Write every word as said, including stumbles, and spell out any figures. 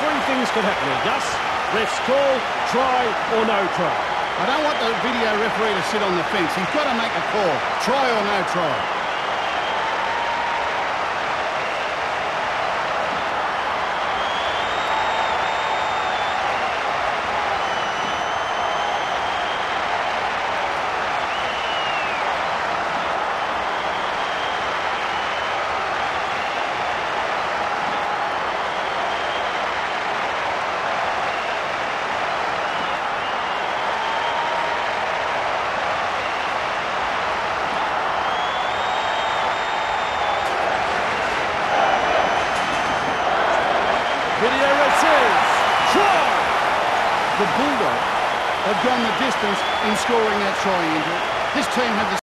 three things could happen here, Gus. Ref's call, try or no try. I don't want the video referee to sit on the fence. He's got to make a call, try or no try. Video it is. Try! The Bulldogs have gone the distance in scoring that try, Andrew. This team had the